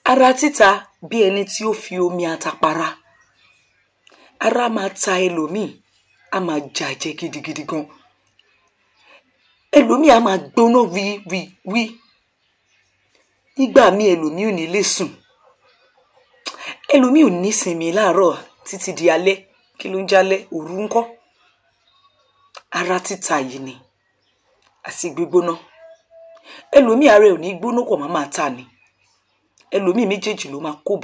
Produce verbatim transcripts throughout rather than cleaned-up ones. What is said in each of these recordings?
Ara títa bí ẹni tí ó fi omi àtàpàrà. Ara máa ta ẹlòmíì, a máa jàjẹ gidigidi gan. Ẹlòmíì a máa gbóná wí wí wí. Nígbà míì ẹlòmíì ò ní lè sùn. Ẹlòmíì ò ní sinmi láàárọ̀ títí di alẹ́. Kí ló ń jálẹ̀? Òru ńkọ́. Ara títa yìí ni. Àti gbígbóná. Ẹlòmíì ara ẹ̀ ò ní gbóná kò máa máa ta ni. Ẹlòmíì méjèèjì ló máa kóbò.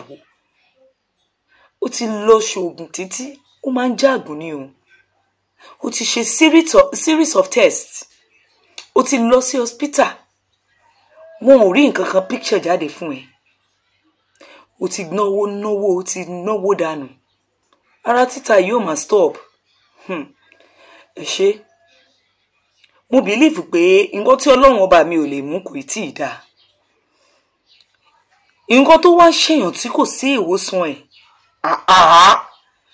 Ó ti lọ ṣoògùn títí, ó máa ń jágùn ni o. Ó ti ṣe series of, series of tests. Ó ti lọ sí hospital. Wọn ò rí nǹkan kan picture jáde fún ẹ. Ó ti náwó náwó, ó ti náwó dànù. Ara títa yóò máa stop. Hmm. Ẹ ṣé. Mo believe pé nǹkan tí Ọlọ́run ọba mi ò lè mú kò tí ì dá. Nǹkan tó wá ṣèyàn tí kò sí ìwòsàn ẹ̀. Àà.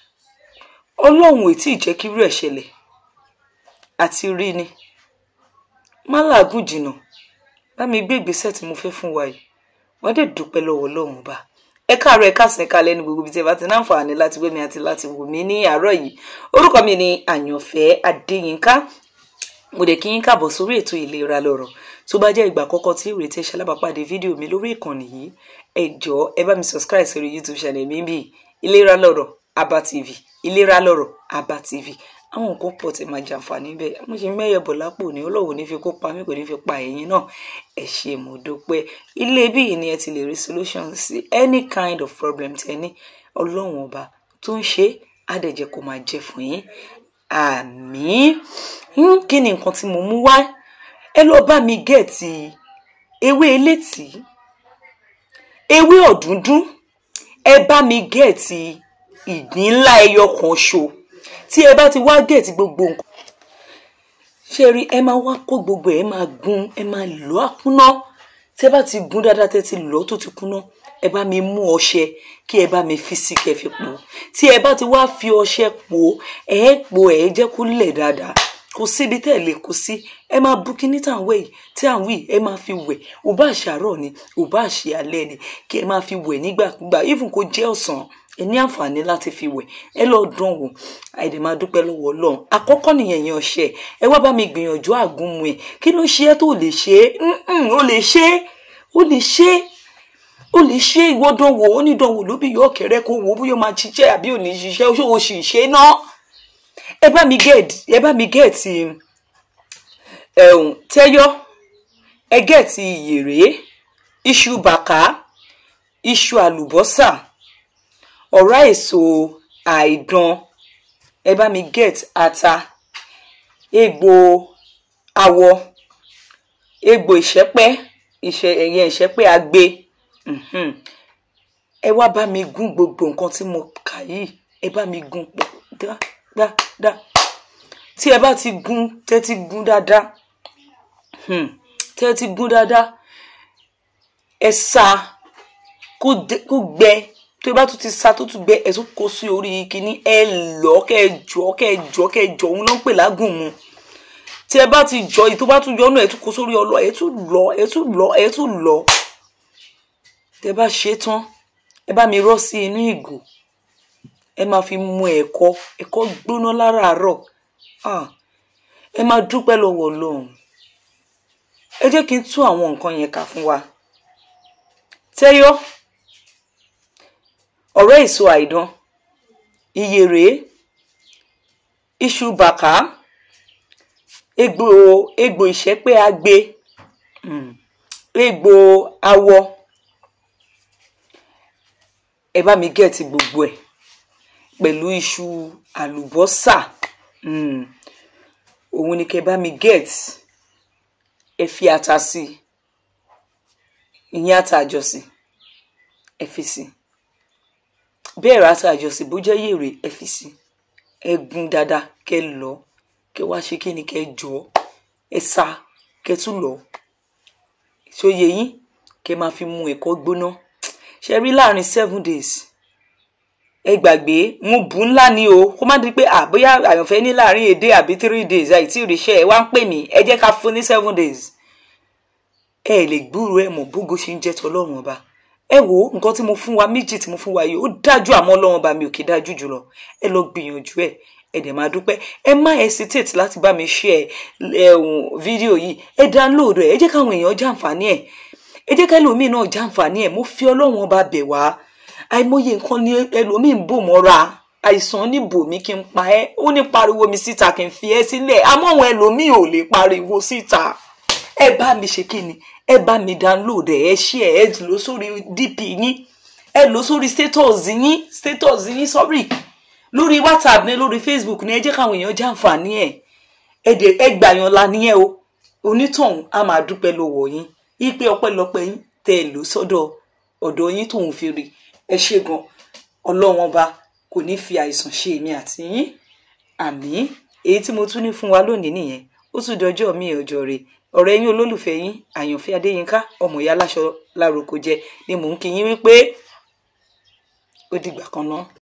Ọlọ́run ò tí ì jẹ́ kí irú ẹ̀ ṣẹlẹ̀. Àti rí ni. Má làágùn jìnnà. Bá mi gbé ìgbésẹ̀ tí mo fẹ́ fún wa yìí. Wọ́n dẹ̀ dúpẹ́ lọ́wọ́ Ọlọ́run ọba. Ẹ káàárọ̀ ẹ káàsán ẹ káalẹ́ ní gbogbo ibi tí ẹ bá ti náǹfààní láti gbé mi àti láti wò mí ní àárọ̀ yìí. Orúkọ mi ni Àyànfẹ́ Adéyínká. Mo dẹ̀ kí yín káàbọ̀ sórí ètò ìlera lọ́rọ̀. Tó bá jẹ́ ìgbà àkọ́kọ́ tí ìrètí ẹ ṣalábàápàdé fídíò mi lórí ìkànnì yìí, ẹ jọ̀ọ́ ẹ bá mi subscribe sórí YouTube channel mi bí ìlera lọ́rọ̀ Aba T V, ìlera lọ́rọ̀ Aba T V. Àwọn nǹkan pọ̀ tí máa jàǹfààní bẹ́ẹ̀. Mo ṣe mẹ́yẹ bọ̀ lápò ní Ọlọ́run ní fi kó pa mí kò ní fi pa ẹ̀yin náà. Ẹ ṣé mo dúpẹ́. Ilé bí yìí ni ẹ ti lè rí solution sí any kind of problem tẹ́ ní. Ọlọ́run ọba tó ń ṣe á dẹ̀ jẹ́ kó máa jẹ́ fún yín. Àmín. Kí ni nǹkan tí mo mú wá? Ẹ lọ bá mi gẹ̀ẹ́tì ewé elétí, ewé ọ̀dúndún. Ẹ bá mi gẹ̀ẹ́tì ìgbín ńlá ẹyọ kan ṣo. Tí ẹ bá ti wá gẹ̀ẹ́tì gbogbo nǹkan, ṣé rí ẹ máa wá kó gbogbo ẹ máa gún, ẹ máa lọ àkúná. Tí ẹ bá ti gún dáadáa tẹ́ ti lọ tó ti kúná, ẹ bá mi mú ọṣẹ kí ẹ bá mi fi sí kẹ́ fi pò. Tí ẹ bá ti wá fi ọṣẹ pò, ẹ pò ẹ jẹ́ kó lẹ̀ dáadáa. Kò síbi tẹ́ lè kó sí. Ẹ máa bu kíní tàn wẹ̀ yìí, tí à ń wí ẹ máa fi wẹ̀. Ò bá ṣàárọ̀ ni, ò bá ṣe alẹ́ ni, kí ẹ máa fi wẹ̀ nígbàkúgbà. Even kó jẹ́ ọ̀sán, ẹ ní àǹfààní láti fi wẹ̀. Ẹ lọ dán wò. Àìdè máa dúpẹ́ lọ́wọ́ Ọlọ́run. Àkọ́kọ́ nìyẹn yẹn ọṣẹ. Ẹ wá bá mi gbìyànjú àgúnmu ẹ̀. Kí ló ṣe é tó lè ṣe é? Mm-mm, ó lè ṣe é. Ó lè ṣe é. Ó lè ṣe é. Ìwọ dán wò. Ó ní dán wò ló bí yọ kẹrẹ kó wò bóyá máa ṣiṣẹ́ àbí ò ní ṣiṣẹ́. Ó ṣe ó sì ṣe náà. Ẹ bá mi get, ẹ bá mi get ẹ̀hún tẹ́yọ́. Ẹ get ìyèrè, iṣu bàkà, iṣu àlùbọ́sà, ọ̀rá èso àìdán. Ẹ bá mi get ata, egbò awọ, egbò ìṣẹ́pẹ́, ìṣẹ́ ẹ̀yẹ ìṣẹ́pẹ́ agbe. Mhm. Ẹ wá bá mi gún gbogbo nǹkan tí mo kà yìí. Ẹ bá mi gún pọ̀ dá dá dá. Tí ẹ bá ti gún, tẹ́ ti gún dáadáa. Hmm. Tẹ́ ti gún dáadáa. Ẹ sá kó gbẹ. Tó bá tún ti sá tó tún gbẹ, ẹ tún kó sí orí kíní. Ẹ lọ kẹ́ jọ kẹ́ jọ kẹ́ jọ òun ló ń pè lágùn mu. Tí ẹ bá ti jọ, tó bá tún yọ náà ẹ tún kó sórí ọlọ, ẹ tún lọ, ẹ tún lọ, ẹ tún lọ. Tẹ́ bá ṣe tán, ẹ bá mi rọ́ sí inú ìgò. Ẹ máa fi mu ẹ̀kọ, ẹ̀kọ gbóná láràárọ̀. Ah. Ẹ máa dúpẹ́ lọ́wọ́ Ọlọ́run. Ẹ jẹ́ kí n tú àwọn nǹkan yẹn kà fún wa. Tẹ́yọ́, ọ̀rá èso àìdán, ìyèrè, iṣu bàkà, egbò egbò ìṣẹ́pẹ́ agbe, mm. egbò awọ. Ẹ bá mi gẹ̀ẹ́tì gbogbo ẹ̀ pẹ̀lú iṣu àlùbọ́sà. Mm. Òun ni kẹ́ bá mi gẹ̀ẹ́tì. Ẹ fi ata sí. Ìyẹn ata àjọsìn. Ẹ fi sí. Bẹ́ẹ̀ rà ata àjọsìn bó jẹ́ yèrè ẹ fi sí. Ẹ gún dáadáa kẹ́ lọ. Kẹ́ wá ṣe kíni kẹ́ jọ. Ẹ sá kẹ́ tún lọ. Ṣó yé yín? Kẹ́ máa fi mu ẹ̀kọ gbóná. Ṣé rí láàrin seven days. Ẹ gbàgbé mú bù ńlá ni o. Kó má di pé à bóyá Àyànfẹ́ ní láàrin èdè àbí three days àìtí ìrìṣẹ́ ẹ wá ń pè mí. Ẹ jẹ́ ká fún ní seven days. Ẹ lè gbúrò ẹ mọ̀ bógo ṣe ń jẹ́ tọlọ́run ọba. ẹ wo nǹkan tí mo fún wa méjì tí mo fún wa yìí ó dájú àmọ́ Ọlọ́run bá mi ò kì í dájú jùlọ ẹ lọ gbìyànjú ẹ ẹ dẹ̀ máa dúpẹ́ ẹ má hesitate láti bá mi share fídíò yìí ẹ download ẹ ẹ jẹ́ káwọn èèyàn jàǹfààní ẹ ẹ jẹ́ kẹ́lòmíì náà jàǹfààní ẹ mo fi Ọlọ́run ọba bẹ̀ wá àìmọye nǹkan ni ẹlòmíì ń bò mọ́ra àìsàn ní bòmí kí n pa ẹ́ ó ní pariwo mi síta kí n fi ẹ́ sílẹ̀ àmọ́ àwọn ẹlòmíì ò lè pariwo síta ẹ bá mi ṣe kí ni ẹ bá mi download ẹ ẹ share ẹ lọ sórí dp yín ẹ lọ sórí status yín status yín sorry lórí WhatsApp ní lórí Facebook ní ẹ jẹ́ káwọn èèyàn jàǹfààní ẹ ẹ dẹ̀ ẹ gbàyàn la nìyẹn o onítọ̀hún a máa dúpẹ́ lọ́wọ́ yín ipe ọpẹ́lọpẹ́ yín tẹ́ ẹ lọ sọ́dọ̀ ọ̀dọ̀ yín tóun fi rí ẹ ṣe gan Ọlọ́run ọba kò ní fi àìsàn ṣe èmi àti yín àmín èyí tí mo tún ní fún wa lónìí nìyẹn ó tún dọjọ́ mi ọjọ́ rẹ̀ ọ̀rẹ́ yín olólùfẹ́ yín Àyànfẹ́ Adéyínká ọmọ ìyá aláṣọ láròkò jẹ ni mò ń kí yín wípé ó dìgbà kan náà.